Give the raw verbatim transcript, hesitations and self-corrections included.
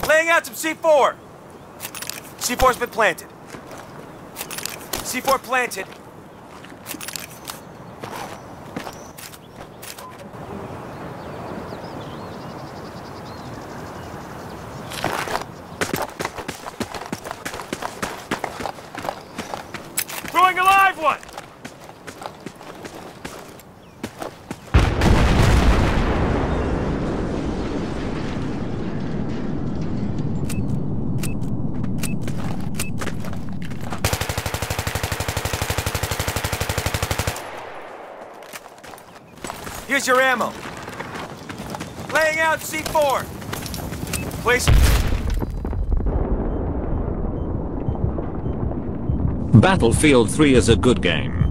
Laying out some C four. C four's been planted. C four planted. Throwing a live one! Here's your ammo. Laying out C four. Place. Battlefield three is a good game.